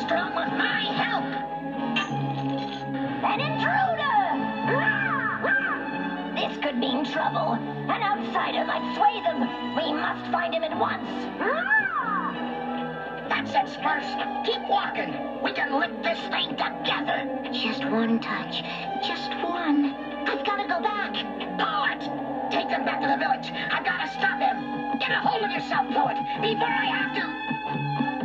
strong with my help. An intruder! This could mean trouble. An outsider might sway them. We must find him at once. That's it, Smurfs. Keep walking. We can lift this thing together. Just one touch. Just one. I've got to go back. Pull it! Take him back to the village. I've got to stop him. Get a hold of yourself, Poet, before I have to...